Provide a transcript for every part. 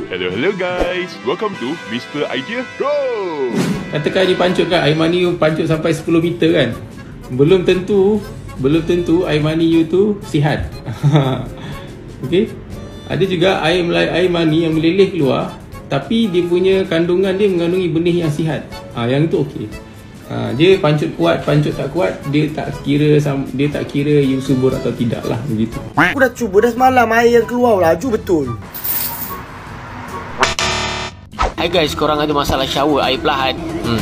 Hello guys, welcome to Mr. Idea Go. Katakan dia pancut kan, air mani you pancut sampai 10 meter kan. Belum tentu air mani you tu sihat. Okey. Ada juga air mani yang meleleh keluar tapi dia punya kandungan dia mengandungi benih yang sihat. Yang itu okey. Dia pancut kuat, pancut tak kuat, dia tak kira you subur atau tidak lah, begitu. Aku dah cuba dah semalam, air yang keluar laju betul. Hai guys, korang ada masalah shower air perlahan.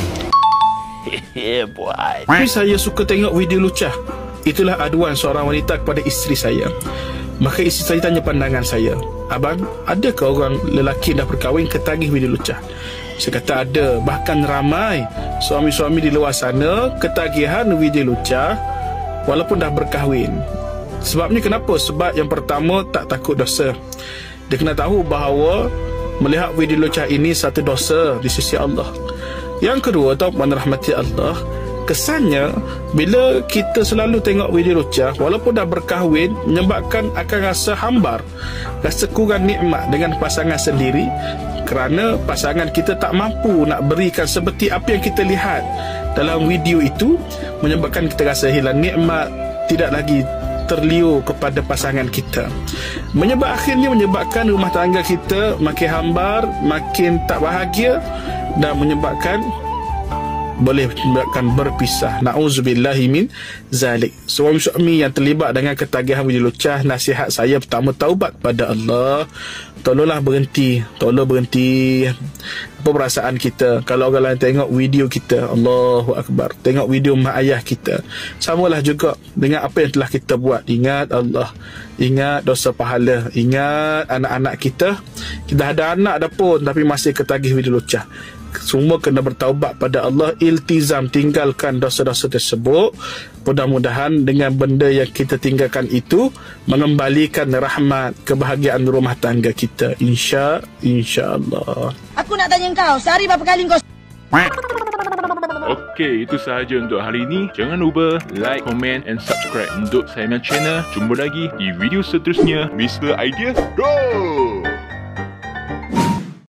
Boy. Tapi saya suka tengok video lucah. Itulah aduan seorang wanita kepada isteri saya. Maka isteri saya tanya pandangan saya, abang, adakah orang lelaki dah berkahwin ketagih video lucah? Saya kata ada. Bahkan ramai suami-suami di luar sana ketagihan video lucah walaupun dah berkahwin. Sebabnya kenapa? Sebab yang pertama, tak takut dosa. Dia kena tahu bahawa melihat video lucah ini satu dosa di sisi Allah. Yang kedua, tuan-tuan rahmati Allah, kesannya bila kita selalu tengok video lucah walaupun dah berkahwin, menyebabkan akan rasa hambar, rasa kurang nikmat dengan pasangan sendiri, kerana pasangan kita tak mampu nak berikan seperti apa yang kita lihat dalam video itu, menyebabkan kita rasa hilang nikmat, tidak lagi terliur kepada pasangan kita, akhirnya menyebabkan rumah tangga kita makin hambar, makin tak bahagia, dan boleh menyebabkan berpisah. Na'udzubillahi min zalik. Suami-suami yang terlibat dengan ketagihan video lucah, nasihat saya pertama, taubat pada Allah. Tolong berhenti apa perasaan kita. Kalau orang lain tengok video kita, Allahu Akbar, tengok video mak ayah kita, samalah juga dengan apa yang telah kita buat. Ingat Allah, ingat dosa pahala, ingat anak-anak kita. Kita ada anak dah pun tapi masih ketagih video lucah. Semua kena bertaubat pada Allah, iltizam, tinggalkan dosa-dosa tersebut. Mudah-mudahan dengan benda yang kita tinggalkan itu mengembalikan rahmat, kebahagiaan rumah tangga kita, insya-Allah. Aku nak tanya kau, sehari berapa kali kau Okey, itu sahaja untuk hari ini. Jangan lupa like, comment and subscribe untuk saya punya channel. Jumpa lagi di video seterusnya Mr. Idea Go.